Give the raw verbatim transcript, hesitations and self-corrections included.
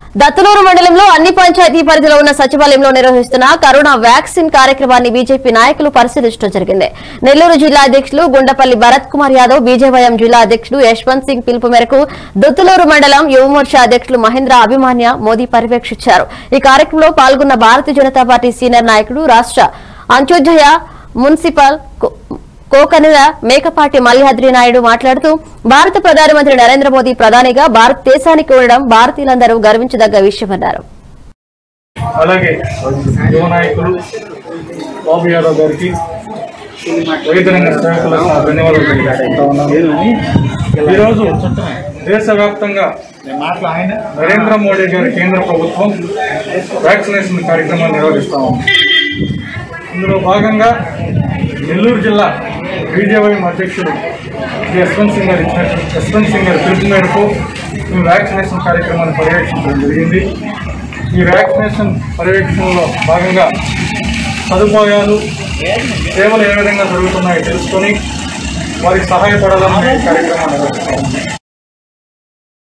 దత్తలూరు మండలంలో అన్ని పంచాయతీ పరిధిలో ఉన్న సచివాలయంలో నిర్వహిస్తున్న కరోనా వ్యాక్సిన్ కార్యక్రమాన్ని బీజేపీ నాయకులు పరిశీలించడం జరిగింది. నెల్లూరు జిల్లా అధ్యక్షులు గుండపల్లి భరత్ కుమార్ యాదవ్, బీజేవైఎం జిల్లా అధ్యక్షుడు యశ్వంత్ సింగ్ పిలుపు మేరకు దత్తలూరు మండలం యువమోర్చా అధ్యక్షులు మహేంద్ర అభిమాన్య మోదీ పర్యవేక్షించారు. ఈ కార్యక్రమంలో పాల్గొన్న భారతీయ జనతా పార్టీ సీనియర్ నాయకుడు, రాష్ట్ర అంత్యోదయ మున్సిపల్ కోకనెల మేకపాటి మల్లిహాద్రి నాయుడు మాట్లాడుతూ భారత ప్రధానమంత్రి నరేంద్ర మోదీ ప్రధానిగా భారతదేశానికి ఉండడం భారతీయులందరూ గర్వించదగ్గ విషయమన్నారు. అలాగే యువ నాయకులు బాబు యాదవ్ గారికి ధన్యవాదాలు తెలియజేస్తా ఉన్నాను. ఈరోజు దేశవ్యాప్తంగా నరేంద్ర మోడీ గారి కేంద్ర ప్రభుత్వం వ్యాక్సినేషన్ కార్యక్రమాన్ని నిర్వహిస్తా ఉంది. ఇందులో భాగంగా నెల్లూరు జిల్లా బీజేవైఎం అధ్యక్షుడు యశ్వంత్ సింగ్ గారు ఇచ్చిన యశ్వంత్ సింగ్ గారి పిలుపు మేరకు ఈ వ్యాక్సినేషన్ కార్యక్రమాన్ని పర్యవేక్షించడం జరిగింది. ఈ వ్యాక్సినేషన్ పర్యవేక్షణలో భాగంగా సదుపాయాలు, సేవలు ఏ విధంగా జరుగుతున్నాయో తెలుసుకొని వారికి సహాయపడాలని కార్యక్రమాన్ని నిర్వహిస్తాము.